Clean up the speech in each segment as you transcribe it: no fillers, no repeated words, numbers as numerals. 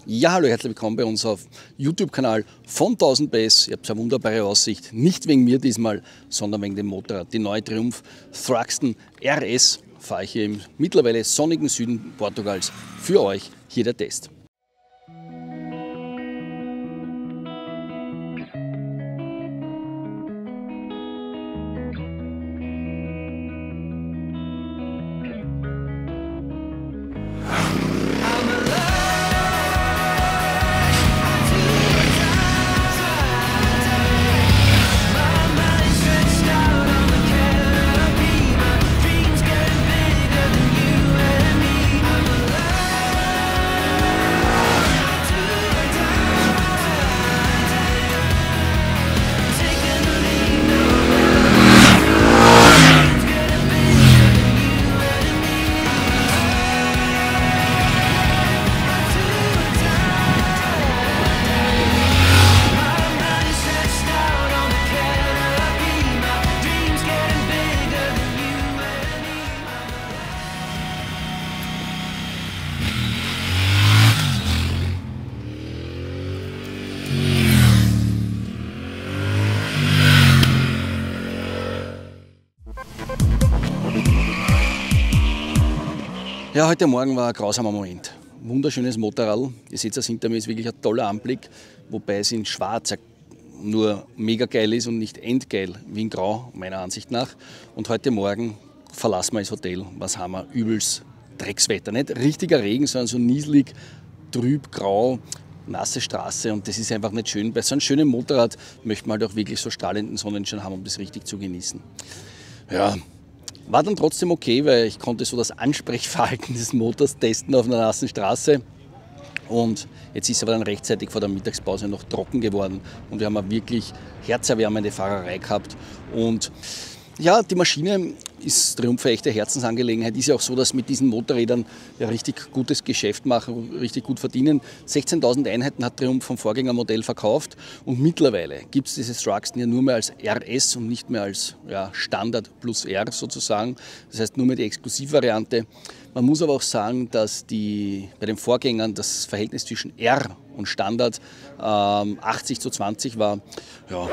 Ja, hallo, herzlich willkommen bei uns auf YouTube-Kanal von 1000 PS. Ihr habt eine wunderbare Aussicht, nicht wegen mir diesmal, sondern wegen dem Motorrad. Die neue Triumph Thruxton RS fahre ich hier im mittlerweile sonnigen Süden Portugals. Für euch hier der Test. Ja, heute Morgen war ein grausamer Moment. Wunderschönes Motorrad. Ihr seht, das hinter mir ist wirklich ein toller Anblick, wobei es in Schwarz nur mega geil ist und nicht endgeil wie in Grau, meiner Ansicht nach. Und heute Morgen verlassen wir das Hotel. Was haben wir? Übelst Dreckswetter. Nicht richtiger Regen, sondern so nieselig, trüb, grau, nasse Straße. Und das ist einfach nicht schön. Bei so einem schönen Motorrad möchte man halt auch wirklich so strahlenden Sonnenschein haben, um das richtig zu genießen. Ja. War dann trotzdem okay, weil ich konnte so das Ansprechverhalten des Motors testen auf einer nassen Straße. Und jetzt ist er aber dann rechtzeitig vor der Mittagspause noch trocken geworden. Und wir haben eine wirklich herzerwärmende Fahrerei gehabt. Und ja, die Maschine ist Triumph eine echte Herzensangelegenheit. Ist ja auch so, dass mit diesen Motorrädern ja richtig gutes Geschäft machen, richtig gut verdienen. 16.000 Einheiten hat Triumph vom Vorgängermodell verkauft und mittlerweile gibt es dieses Thruxton ja nur mehr als RS und nicht mehr als Standard plus R sozusagen. Das heißt nur mehr die Exklusivvariante. Man muss aber auch sagen, dass bei den Vorgängern das Verhältnis zwischen R und Standard 80:20 war. Ja.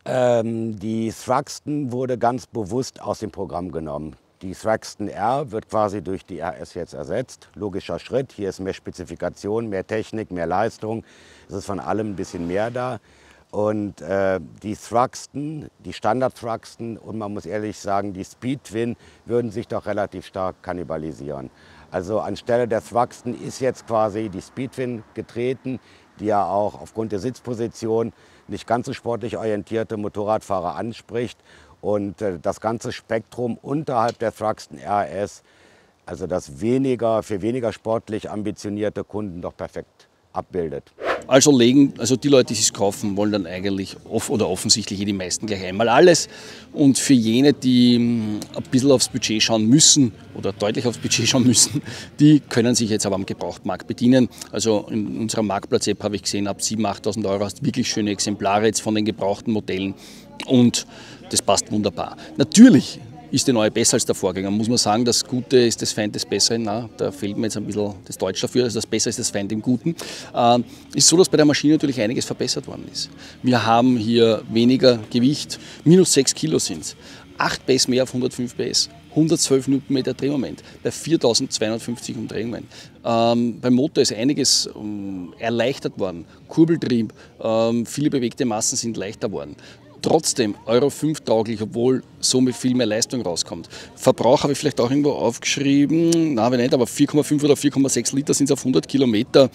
Die Thruxton wurde ganz bewusst aus dem Programm genommen. Die Thruxton R wird quasi durch die RS jetzt ersetzt. Logischer Schritt, hier ist mehr Spezifikation, mehr Technik, mehr Leistung. Es ist von allem ein bisschen mehr da. Und die Thruxton, die Standard Thruxton und man muss ehrlich sagen, die Speed Twin würden sich doch relativ stark kannibalisieren. Also anstelle der Thruxton ist jetzt quasi die Speed Twin getreten, die ja auch aufgrund der Sitzposition nicht ganz so sportlich orientierte Motorradfahrer anspricht. Und das ganze Spektrum unterhalb der Thruxton RS, also das für weniger sportlich ambitionierte Kunden doch perfekt abbildet. Also die Leute, die es kaufen, wollen dann eigentlich offensichtlich die meisten gleich einmal alles. Und für jene, die ein bisschen aufs Budget schauen müssen oder deutlich aufs Budget schauen müssen, die können sich jetzt aber am Gebrauchtmarkt bedienen. Also in unserer Marktplatz-App habe ich gesehen, ab 7.000, 8.000 Euro hast du wirklich schöne Exemplare jetzt von den gebrauchten Modellen und das passt wunderbar. Natürlich ist die neue besser als der Vorgänger. Muss man sagen, das Gute ist das Feind des Besseren. Na, da fehlt mir jetzt ein bisschen das Deutsch dafür. Also das Bessere ist das Feind im Guten. Ist so, dass bei der Maschine natürlich einiges verbessert worden ist. Wir haben hier weniger Gewicht, minus 6 Kilo sind es. 8 PS mehr auf 105 PS. 112 Newtonmeter Drehmoment bei 4250 Umdrehungen. Beim Motor ist einiges erleichtert worden. Kurbeltrieb, viele bewegte Massen sind leichter worden. Trotzdem Euro 5 tauglich, obwohl somit viel mehr Leistung rauskommt. Verbrauch habe ich vielleicht auch irgendwo aufgeschrieben, nein, nicht, aber 4,5 oder 4,6 Liter sind es auf 100 Kilometer.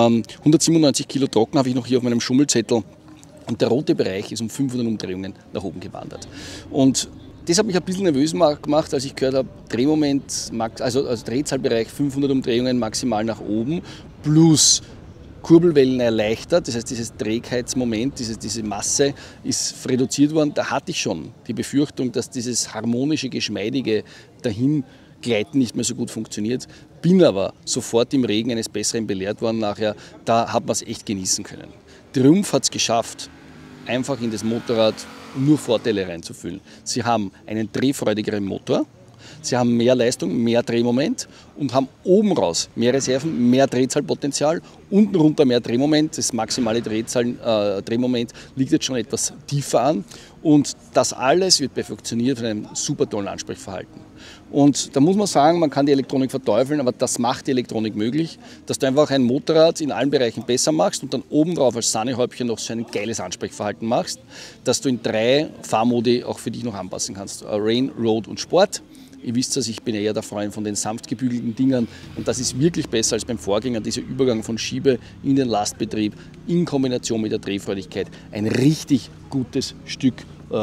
197 Kilo trocken habe ich noch hier auf meinem Schummelzettel. Und der rote Bereich ist um 500 Umdrehungen nach oben gewandert. Und das hat mich ein bisschen nervös gemacht, als ich gehört habe, Drehmoment, also Drehzahlbereich 500 Umdrehungen maximal nach oben plus Kurbelwellen erleichtert, das heißt dieses Trägheitsmoment, diese Masse ist reduziert worden. Da hatte ich schon die Befürchtung, dass dieses harmonische, geschmeidige Dahingleiten nicht mehr so gut funktioniert. Bin aber sofort im Regen eines Besseren belehrt worden nachher, da hat man es echt genießen können. Triumph hat es geschafft, einfach in das Motorrad nur Vorteile reinzufüllen. Sie haben einen drehfreudigeren Motor, Sie haben mehr Leistung, mehr Drehmoment und haben oben raus mehr Reserven, mehr Drehzahlpotenzial, unten runter mehr Drehmoment. Das maximale Drehmoment liegt jetzt schon etwas tiefer an. Und das alles wird perfektioniert von einem super tollen Ansprechverhalten. Und da muss man sagen, man kann die Elektronik verteufeln, aber das macht die Elektronik möglich, dass du einfach ein Motorrad in allen Bereichen besser machst und dann obendrauf als Sahnehäubchen noch so ein geiles Ansprechverhalten machst, dass du in 3 Fahrmodi auch für dich noch anpassen kannst. Rain, Road und Sport. Ihr wisst es, ich bin eher der Freund von den sanft gebügelten Dingern und das ist wirklich besser als beim Vorgänger, dieser Übergang von Schiebe in den Lastbetrieb in Kombination mit der Drehfreudigkeit. Ein richtig gutes Stück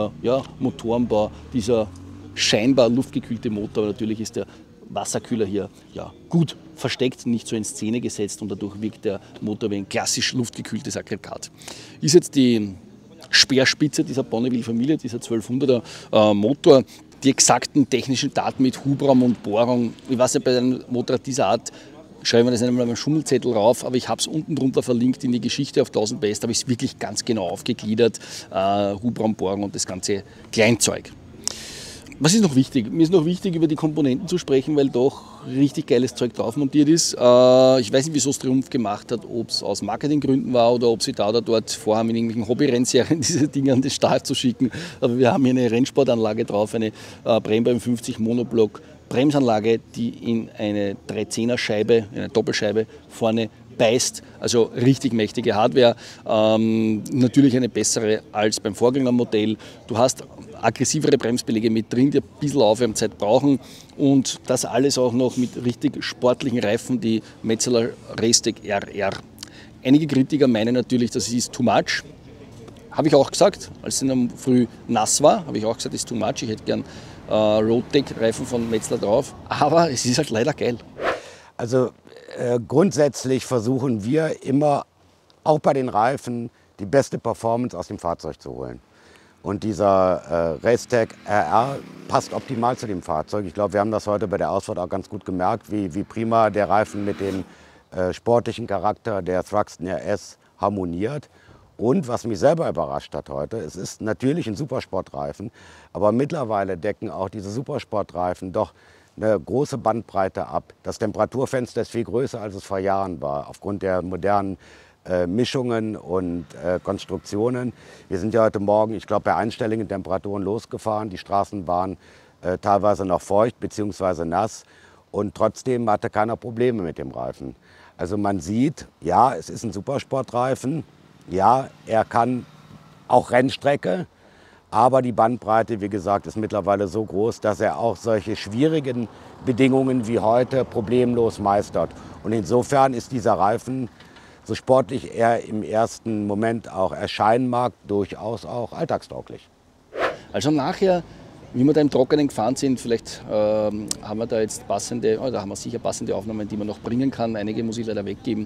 Motorenbau, dieser scheinbar luftgekühlte Motor, aber natürlich ist der Wasserkühler hier gut versteckt, nicht so in Szene gesetzt und dadurch wirkt der Motor wie ein klassisch luftgekühltes Aggregat. Ist jetzt die Speerspitze dieser Bonneville-Familie, dieser 1200er Motor, die exakten technischen Daten mit Hubraum und Bohrung. Ich weiß ja, bei einem Motorrad dieser Art schreiben wir das einmal auf einen Schummelzettel rauf, aber ich habe es unten drunter verlinkt in die Geschichte auf 1000 Best, habe ich es wirklich ganz genau aufgegliedert, Hubraum, Bohrung und das ganze Kleinzeug. Was ist noch wichtig? Mir ist noch wichtig, über die Komponenten zu sprechen, weil doch richtig geiles Zeug drauf montiert ist. Ich weiß nicht, wieso es Triumph gemacht hat, ob es aus Marketinggründen war oder ob sie da oder dort vorhaben, in irgendwelchen Hobbyrennserien diese Dinge an den Start zu schicken. Aber wir haben hier eine Rennsportanlage drauf, eine Brembo 50 Monoblock Bremsanlage, die in eine 310er Scheibe, eine Doppelscheibe vorne beißt, also richtig mächtige Hardware, natürlich eine bessere als beim Vorgängermodell. Du hast aggressivere Bremsbeläge mit drin, die ein bisschen Aufwärmzeit brauchen und das alles auch noch mit richtig sportlichen Reifen, die Metzeler Racetec RR. Einige Kritiker meinen natürlich, das ist too much. Habe ich auch gesagt, als es in der Früh nass war, habe ich auch gesagt, das ist too much, ich hätte gern Roadtec-Reifen von Metzler drauf, aber es ist halt leider geil. Also grundsätzlich versuchen wir immer, auch bei den Reifen, die beste Performance aus dem Fahrzeug zu holen. Und dieser Racetec RR passt optimal zu dem Fahrzeug. Ich glaube, wir haben das heute bei der Ausfahrt auch ganz gut gemerkt, wie prima der Reifen mit dem sportlichen Charakter der Thruxton RS harmoniert. Und was mich selber überrascht hat heute, es ist natürlich ein Supersportreifen, aber mittlerweile decken auch diese Supersportreifen doch eine große Bandbreite ab. Das Temperaturfenster ist viel größer, als es vor Jahren war, aufgrund der modernen Mischungen und Konstruktionen. Wir sind ja heute Morgen, ich glaube, bei einstelligen Temperaturen losgefahren. Die Straßen waren teilweise noch feucht bzw. nass und trotzdem hatte keiner Probleme mit dem Reifen. Also man sieht, ja, es ist ein Supersportreifen. Ja, er kann auch Rennstrecke, aber die Bandbreite, wie gesagt, ist mittlerweile so groß, dass er auch solche schwierigen Bedingungen wie heute problemlos meistert. Und insofern ist dieser Reifen, so sportlich er im ersten Moment auch erscheinen mag, durchaus auch alltagstauglich. Also nachher, wie wir da im Trockenen gefahren sind, vielleicht haben wir da jetzt passende, da haben wir sicher passende Aufnahmen, die man noch bringen kann. Einige muss ich leider weggeben.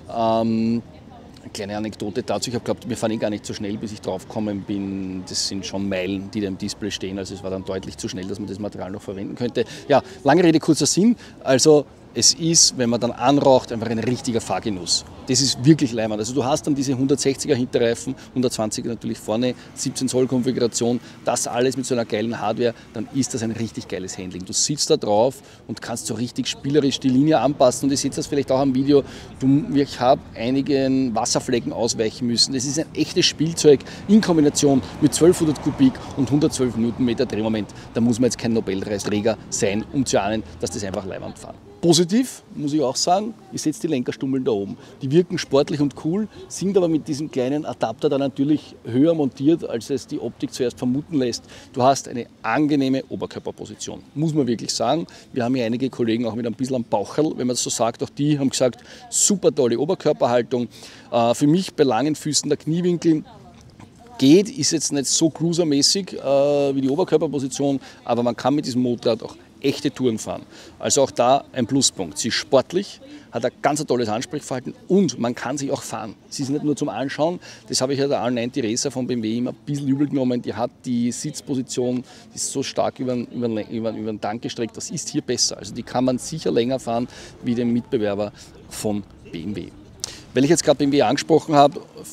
Kleine Anekdote dazu, ich habe geglaubt, wir fahren gar nicht so schnell, bis ich draufgekommen bin. Das sind schon Meilen, die da im Display stehen, also es war dann deutlich zu schnell, dass man das Material noch verwenden könnte. Ja, lange Rede, kurzer Sinn, also es ist, wenn man dann anraucht, einfach ein richtiger Fahrgenuss. Das ist wirklich leimend. Also du hast dann diese 160er Hinterreifen, 120er natürlich vorne, 17 Zoll Konfiguration, das alles mit so einer geilen Hardware, dann ist das ein richtig geiles Handling. Du sitzt da drauf und kannst so richtig spielerisch die Linie anpassen und ihr seht das vielleicht auch am Video, ich habe einigen Wasserflecken ausweichen müssen. Das ist ein echtes Spielzeug in Kombination mit 1200 Kubik und 112 Newtonmeter Drehmoment. Da muss man jetzt kein Nobelpreisträger sein, um zu ahnen, dass das einfach leimend fahren. Positiv, muss ich auch sagen, ihr seht die Lenkerstummeln da oben. Die wirken sportlich und cool, sind aber mit diesem kleinen Adapter da natürlich höher montiert, als es die Optik zuerst vermuten lässt. Du hast eine angenehme Oberkörperposition, muss man wirklich sagen. Wir haben hier einige Kollegen auch mit ein bisschen am Baucherl, wenn man das so sagt, auch die haben gesagt, super tolle Oberkörperhaltung. Für mich bei langen Füßen der Kniewinkel geht, ist jetzt nicht so cruisermäßig wie die Oberkörperposition, aber man kann mit diesem Motorrad auch echte Touren fahren. Also auch da ein Pluspunkt. Sie ist sportlich, hat ein ganz tolles Ansprechverhalten und man kann sich auch fahren. Sie ist nicht nur zum Anschauen, das habe ich ja der R90 Racer von BMW immer ein bisschen übel genommen. Die hat die Sitzposition, die ist so stark über den Tank gestreckt, das ist hier besser. Also die kann man sicher länger fahren wie den Mitbewerber von BMW. Weil ich jetzt gerade BMW angesprochen habe,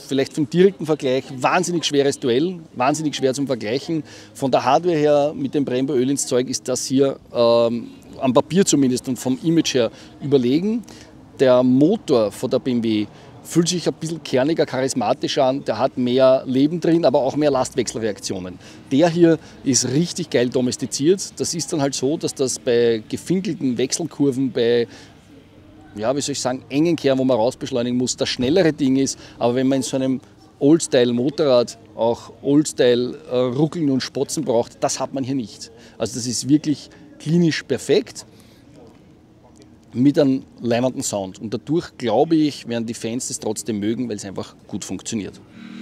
vielleicht für den direkten Vergleich, wahnsinnig schweres Duell, wahnsinnig schwer zum Vergleichen. Von der Hardware her mit dem Brembo Öl ins Zeug ist das hier am Papier zumindest und vom Image her überlegen. Der Motor von der BMW fühlt sich ein bisschen kerniger, charismatischer an, der hat mehr Leben drin, aber auch mehr Lastwechselreaktionen. Der hier ist richtig geil domestiziert. Das ist dann halt so, dass das bei gefinkelten Wechselkurven, bei ja, wie soll ich sagen, engen Kehren, wo man rausbeschleunigen muss, das schnellere Ding ist. Aber wenn man in so einem Oldstyle-Motorrad auch Oldstyle-Ruckeln und Spotzen braucht, das hat man hier nicht. Also das ist wirklich klinisch perfekt mit einem leimenden Sound. Und dadurch, glaube ich, werden die Fans das trotzdem mögen, weil es einfach gut funktioniert.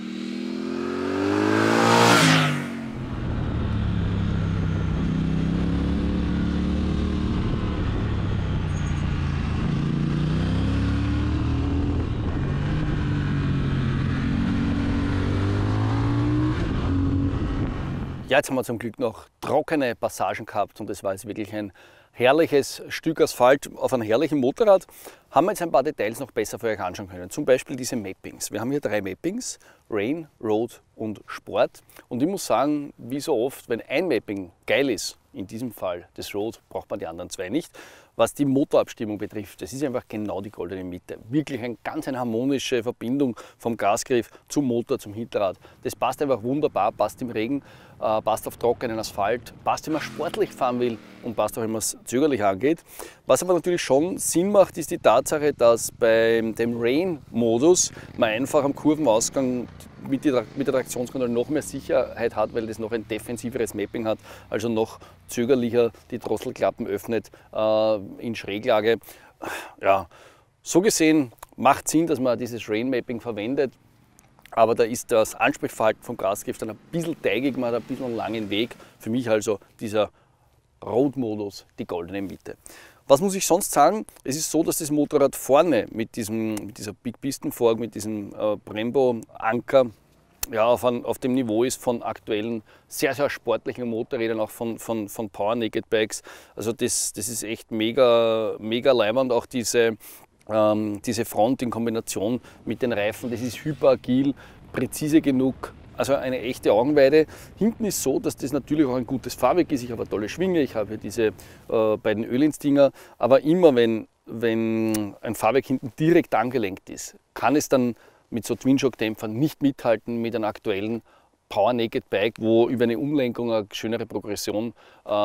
Ja, jetzt haben wir zum Glück noch trockene Passagen gehabt und das war jetzt wirklich ein herrliches Stück Asphalt auf einem herrlichen Motorrad. Haben wir jetzt ein paar Details noch besser für euch anschauen können. Zum Beispiel diese Mappings. Wir haben hier 3 Mappings, Rain, Road und Sport. Und ich muss sagen, wie so oft, wenn ein Mapping geil ist, in diesem Fall das Road, braucht man die anderen 2 nicht. Was die Motorabstimmung betrifft, das ist einfach genau die goldene Mitte. Wirklich eine ganz harmonische Verbindung vom Gasgriff zum Motor, zum Hinterrad. Das passt einfach wunderbar, passt im Regen, passt auf trockenen Asphalt, passt, wenn man sportlich fahren will und passt auch, wenn man es zögerlich angeht. Was aber natürlich schon Sinn macht, ist die Tatsache, dass bei dem Rain-Modus man einfach am Kurvenausgang mit der Traktionskontrolle noch mehr Sicherheit hat, weil das noch ein defensiveres Mapping hat, also noch zögerlicher die Drosselklappen öffnet in Schräglage. Ja, so gesehen macht Sinn, dass man dieses Rain-Mapping verwendet, aber da ist das Ansprechverhalten vom Gasgriff dann ein bisschen teigig, man hat ein bisschen einen langen Weg. Für mich also dieser Road-Modus die goldene Mitte. Was muss ich sonst sagen? Es ist so, dass das Motorrad vorne mit dieser Big Piston Fork, mit diesem Brembo Anker, ja, auf dem Niveau ist von aktuellen sehr sportlichen Motorrädern, auch von Power Naked Bikes. Also das ist echt mega leimend, auch diese Front in Kombination mit den Reifen, das ist hyperagil, präzise genug. Also eine echte Augenweide. Hinten ist so, dass das natürlich auch ein gutes Fahrwerk ist. Ich habe eine tolle Schwinge, ich habe hier diese beiden Öl-ins-Dinger. Aber immer wenn ein Fahrwerk hinten direkt angelenkt ist, kann es dann mit so Twin-Shock-Dämpfern nicht mithalten mit einem aktuellen Power Naked Bike, wo über eine Umlenkung eine schönere Progression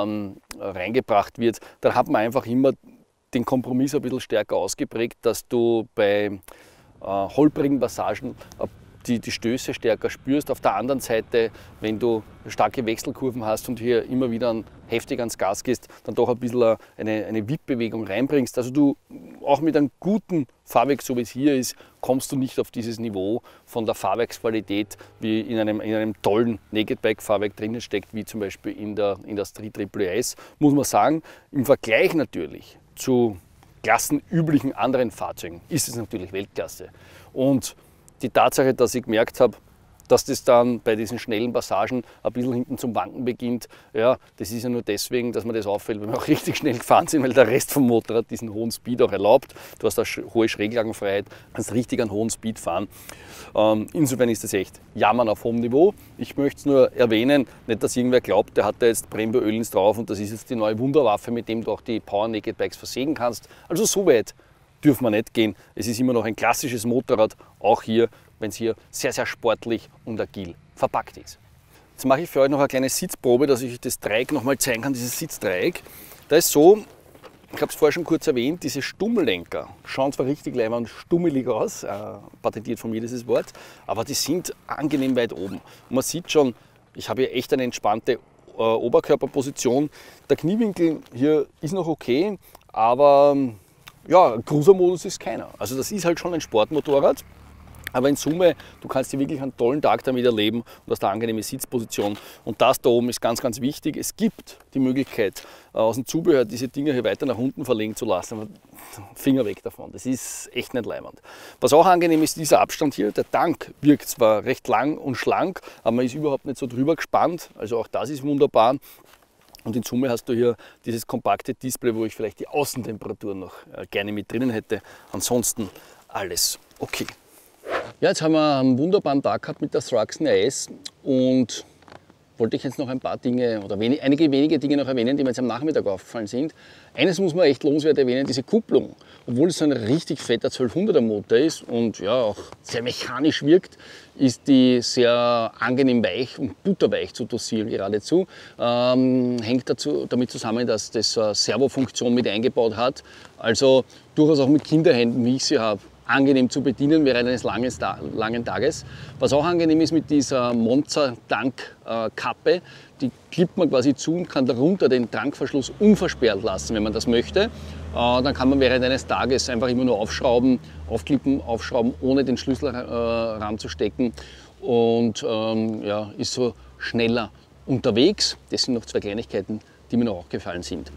reingebracht wird. Da hat man einfach immer den Kompromiss ein bisschen stärker ausgeprägt, dass du bei holprigen Passagen die Stöße stärker spürst. Auf der anderen Seite, wenn du starke Wechselkurven hast und hier immer wieder heftig ans Gas gehst, dann doch ein bisschen eine Wippbewegung reinbringst. Also du auch mit einem guten Fahrwerk, so wie es hier ist, kommst du nicht auf dieses Niveau von der Fahrwerksqualität, wie in einem tollen Naked Bike Fahrwerk drinnen steckt, wie zum Beispiel in der Street Triple S. Muss man sagen, im Vergleich natürlich zu klassenüblichen anderen Fahrzeugen ist es natürlich Weltklasse. Und die Tatsache, dass ich gemerkt habe, dass das dann bei diesen schnellen Passagen ein bisschen hinten zum Wanken beginnt, ja, das ist ja nur deswegen, dass mir das auffällt, wenn wir auch richtig schnell gefahren sind, weil der Rest vom Motorrad diesen hohen Speed auch erlaubt. Du hast eine hohe Schräglagenfreiheit, kannst richtig einen hohen Speed fahren. Insofern ist das echt Jammern auf hohem Niveau. Ich möchte es nur erwähnen, nicht, dass irgendwer glaubt, der hat da jetzt Brembo Öl drauf und das ist jetzt die neue Wunderwaffe, mit dem du auch die Power Naked Bikes versägen kannst. Also so weit dürfen wir nicht gehen. Es ist immer noch ein klassisches Motorrad, auch hier, wenn es hier sehr sportlich und agil verpackt ist. Jetzt mache ich für euch noch eine kleine Sitzprobe, dass ich das Dreieck noch mal zeigen kann, dieses Sitzdreieck. Da ist so, ich habe es vorher schon kurz erwähnt, diese Stummlenker schauen zwar richtig leibend stummelig aus, patentiert von mir dieses Wort, aber die sind angenehm weit oben. Und man sieht schon, ich habe hier echt eine entspannte Oberkörperposition. Der Kniewinkel hier ist noch okay, aber ja, Cruiser-Modus ist keiner. Also das ist halt schon ein Sportmotorrad, aber in Summe, du kannst dir wirklich einen tollen Tag damit erleben und hast eine angenehme Sitzposition. Und das da oben ist ganz wichtig. Es gibt die Möglichkeit, aus dem Zubehör diese Dinger hier weiter nach unten verlegen zu lassen. Aber Finger weg davon, das ist echt nicht leibend. Was auch angenehm ist, dieser Abstand hier. Der Tank wirkt zwar recht lang und schlank, aber man ist überhaupt nicht so drüber gespannt. Also auch das ist wunderbar. Und in Summe hast du hier dieses kompakte Display, wo ich vielleicht die Außentemperatur noch gerne mit drinnen hätte. Ansonsten alles okay. Ja, jetzt haben wir einen wunderbaren Tag gehabt mit der Thruxton RS und wollte ich jetzt noch ein paar Dinge oder einige wenige Dinge noch erwähnen, die mir jetzt am Nachmittag aufgefallen sind. Eines muss man echt lobenswert erwähnen, diese Kupplung. Obwohl es so ein richtig fetter 1200er Motor ist und ja auch sehr mechanisch wirkt, ist die sehr angenehm weich und butterweich zu dosieren geradezu. Hängt damit zusammen, dass das eine Servofunktion mit eingebaut hat. Also durchaus auch mit Kinderhänden, wie ich sie habe, angenehm zu bedienen während eines langen Tages. Was auch angenehm ist mit dieser Monster-Tankkappe, die klippt man quasi zu und kann darunter den Tankverschluss unversperrt lassen, wenn man das möchte. Dann kann man während eines Tages einfach immer nur aufschrauben, aufklippen, aufschrauben, ohne den Schlüssel ranzustecken und ja, ist so schneller unterwegs. Das sind noch zwei Kleinigkeiten, die mir noch aufgefallen sind.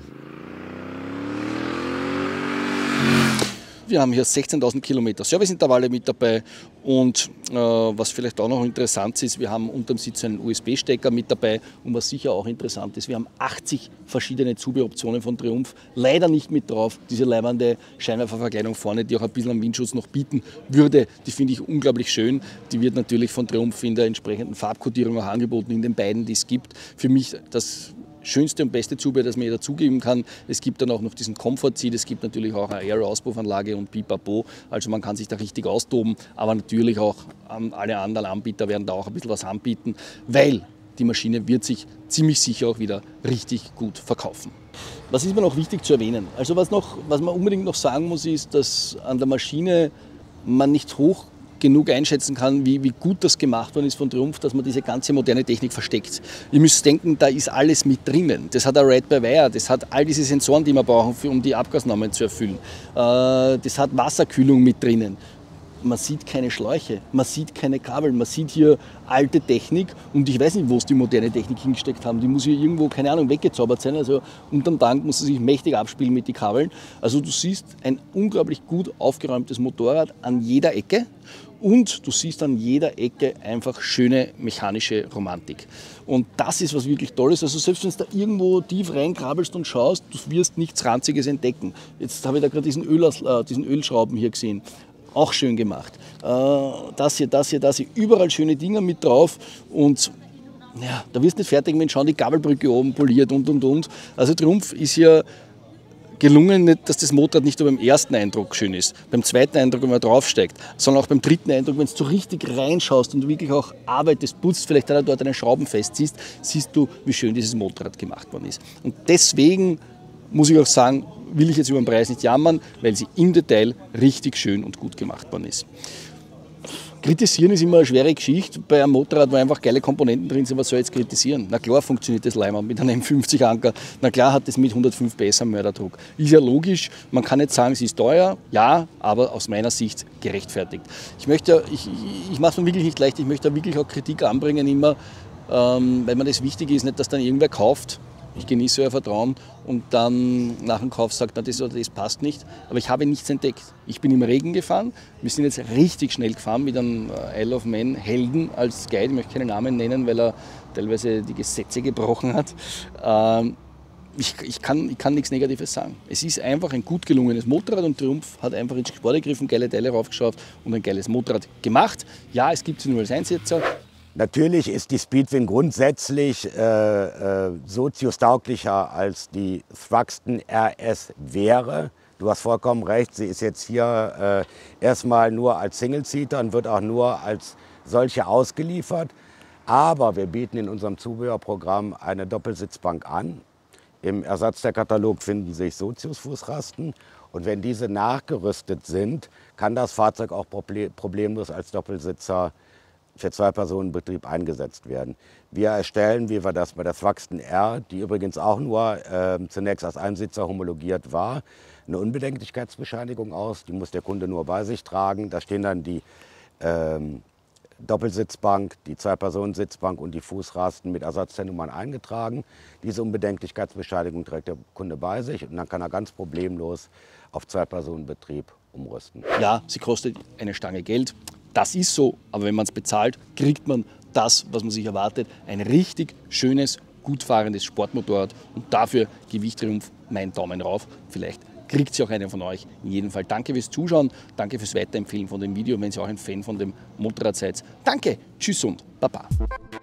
Wir haben hier 16.000 Kilometer Serviceintervalle mit dabei und was vielleicht auch noch interessant ist, wir haben unterm Sitz einen USB-Stecker mit dabei und was sicher auch interessant ist, wir haben 80 verschiedene Zubehöroptionen von Triumph, leider nicht mit drauf, diese leibernde Scheinwerferverkleidung vorne, die auch ein bisschen am Windschutz noch bieten würde, die finde ich unglaublich schön, die wird natürlich von Triumph in der entsprechenden Farbkodierung auch angeboten, in den beiden, die es gibt. Für mich das schönste und beste Zubehör, das man hier dazugeben kann. Es gibt dann auch noch diesen Comfort-Seat, es gibt natürlich auch eine Aero-Auspuffanlage und Pipapo, also man kann sich da richtig austoben, aber natürlich auch alle anderen Anbieter werden da auch ein bisschen was anbieten, weil die Maschine wird sich ziemlich sicher auch wieder richtig gut verkaufen. Was ist mir noch wichtig zu erwähnen? Also was man unbedingt noch sagen muss, ist, dass an der Maschine man nicht hoch genug einschätzen kann, wie gut das gemacht worden ist von Triumph, dass man diese ganze moderne Technik versteckt. Ihr müsst denken, da ist alles mit drinnen. Das hat ein Ride-by-Wire, das hat all diese Sensoren, die wir brauchen, um die Abgasnormen zu erfüllen. Das hat Wasserkühlung mit drinnen. Man sieht keine Schläuche, man sieht keine Kabel, man sieht hier alte Technik und ich weiß nicht, wo es die moderne Technik hingesteckt haben. Die muss hier irgendwo, keine Ahnung, weggezaubert sein. Also unterm Tank muss sie sich mächtig abspielen mit den Kabeln. Also du siehst ein unglaublich gut aufgeräumtes Motorrad an jeder Ecke und du siehst an jeder Ecke einfach schöne mechanische Romantik. Und das ist was wirklich Tolles. Also selbst wenn du da irgendwo tief reinkrabbelst und schaust, du wirst nichts Ranziges entdecken. Jetzt habe ich da gerade diesen Ölschrauben hier gesehen. Auch schön gemacht. Das hier, überall schöne Dinger mit drauf und ja, da wirst du nicht fertig mit schauen, die Gabelbrücke oben poliert und. Also Triumph ist hier gelungen, nicht, dass das Motorrad nicht nur beim ersten Eindruck schön ist, beim zweiten Eindruck, wenn man draufsteigt, sondern auch beim dritten Eindruck, wenn du so richtig reinschaust und du wirklich auch arbeitest, putzt, vielleicht dort einen Schrauben festziehst, siehst du, wie schön dieses Motorrad gemacht worden ist. Und deswegen muss ich auch sagen, will ich jetzt über den Preis nicht jammern, weil sie im Detail richtig schön und gut gemacht worden ist. Kritisieren ist immer eine schwere Geschichte. Bei einem Motorrad, wo einfach geile Komponenten drin sind, was soll jetzt kritisieren? Na klar funktioniert das Leimann mit einem M50-Anker. Na klar hat das mit 105 PS einen Mörderdruck. Ist ja logisch. Man kann nicht sagen, es ist teuer, ja, aber aus meiner Sicht gerechtfertigt. Ich mache es mir wirklich nicht leicht. Ich möchte da wirklich auch Kritik anbringen immer, weil mir das wichtig ist, nicht, dass dann irgendwer kauft. Ich genieße euer Vertrauen und dann nach dem Kauf sagt, na, das passt nicht. Aber ich habe nichts entdeckt. Ich bin im Regen gefahren. Wir sind jetzt richtig schnell gefahren mit einem Isle of Man Helden als Guide. Ich möchte keinen Namen nennen, weil er teilweise die Gesetze gebrochen hat. Ich kann nichts Negatives sagen. Es ist einfach ein gut gelungenes Motorrad und Triumph hat einfach ins Sport gegriffen, geile Teile raufgeschraubt und ein geiles Motorrad gemacht. Ja, es gibt sie nur als Einsetzer. Natürlich ist die Speedwing grundsätzlich soziostauglicher als die Thruxton RS wäre. Du hast vollkommen recht, sie ist jetzt hier erstmal nur als Single-Seater und wird auch nur als solche ausgeliefert. Aber wir bieten in unserem Zubehörprogramm eine Doppelsitzbank an. Im Ersatzteilkatalog finden sich Sozius-Fußrasten. Und wenn diese nachgerüstet sind, kann das Fahrzeug auch problemlos als Doppelsitzer für Zwei-Personen-Betrieb eingesetzt werden. Wir erstellen, wie wir das bei der Thruxton R, die übrigens auch nur zunächst als Einsitzer homologiert war, eine Unbedenklichkeitsbescheinigung aus. Die muss der Kunde nur bei sich tragen. Da stehen dann die Doppelsitzbank, die Zwei-Personen-Sitzbank und die Fußrasten mit Ersatzteilnummern eingetragen. Diese Unbedenklichkeitsbescheinigung trägt der Kunde bei sich und dann kann er ganz problemlos auf Zwei-Personen-Betrieb umrüsten. Ja, sie kostet eine Stange Geld. Das ist so, aber wenn man es bezahlt, kriegt man das, was man sich erwartet. Ein richtig schönes, gut fahrendes Sportmotorrad und dafür Gewicht Triumph, mein Daumen rauf. Vielleicht kriegt sie auch einen von euch. In jedem Fall danke fürs Zuschauen, danke fürs Weiterempfehlen von dem Video, wenn ihr auch ein Fan von dem Motorrad seid. Danke, tschüss und baba.